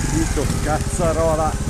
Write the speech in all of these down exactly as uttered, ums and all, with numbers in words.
Dito cazzarola.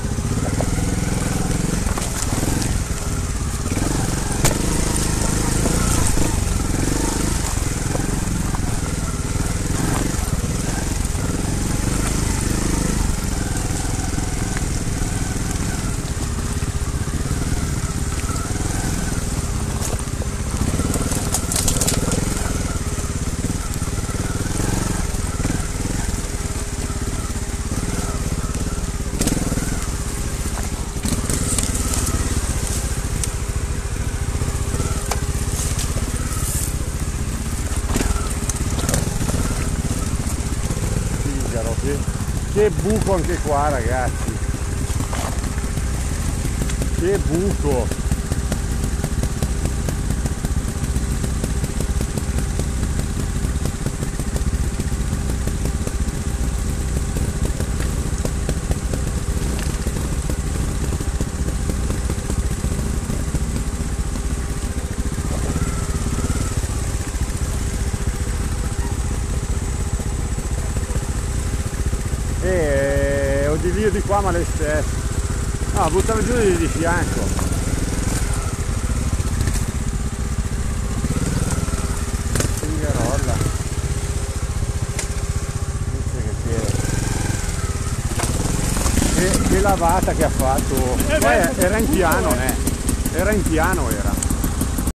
Che, che buco anche qua, ragazzi, che buco. E ho di lì o di qua, ma le stesse. No, buttare giù di, di fianco. Fingarolla. Che, che lavata che ha fatto. Poi era in piano, eh. Era in piano, era.